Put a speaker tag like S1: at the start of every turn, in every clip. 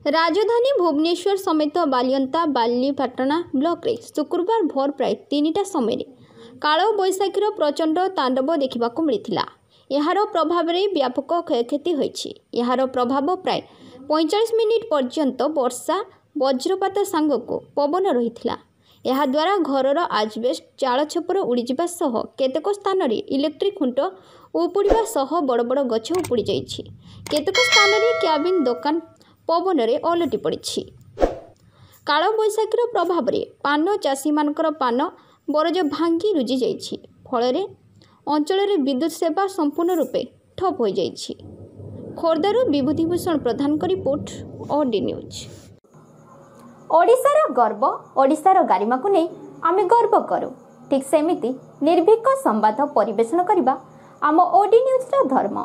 S1: राजधानी भुवनेश्वर समेत बालियंता बालीपाटना ब्लॉक रे शुक्रवार भोर प्राय 3टा समय काल बैशाखीर प्रचंड तांडव देखा मिलता। यार प्रभाव रे व्यापक क्षयक्षति होइछि। यार प्रभाव प्राय 45 मिनिट पर्यंत वर्षा वज्रपात सांगक पवन रही। यह द्वारा घरर आजबेस्ट चाल छपर उड़ीजा सह केतेक स्थान रे इलेक्ट्रिक खुंट उपुड़ा सह बड़ बड़ गछ उपुड़ी जाइछि। केतेक स्थान रे क्याबिन दुकान पवन रे ओलटि पड़ी। काल बैशाखीर प्रभाव रे पान चाषी मानकर पान बरज भांगी रुजी जाइछि। फल अंचल विद्युत सेवा संपूर्ण रूपे ठप हो जाइछि। खोर्धारू विभूतिभूषण प्रधान का रिपोर्ट ओडी न्यूज।
S2: ओडिशार गर्व ओडिशार गारिमा को नहीं आमे गर्व करूँ। ठीक सेमिति निर्भीक संवाद परिवेशन करने आम ओडी न्यूज धर्म।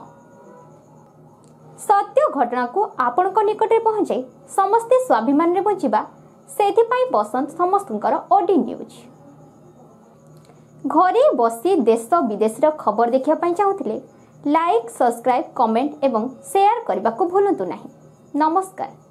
S2: सत्य घटना को आपण निकट पहुँचाई समस्ते स्वाभिमान रे बंचिबा सेथिपाई पसंद समस्तुंकर ओडी न्यूज। घरे बसी देश विदेश खबर देखिया पाई चाहुथिले लाइक सब्सक्राइब कमेंट एवं शेयर करने को भूलंतु नहीं। नमस्कार।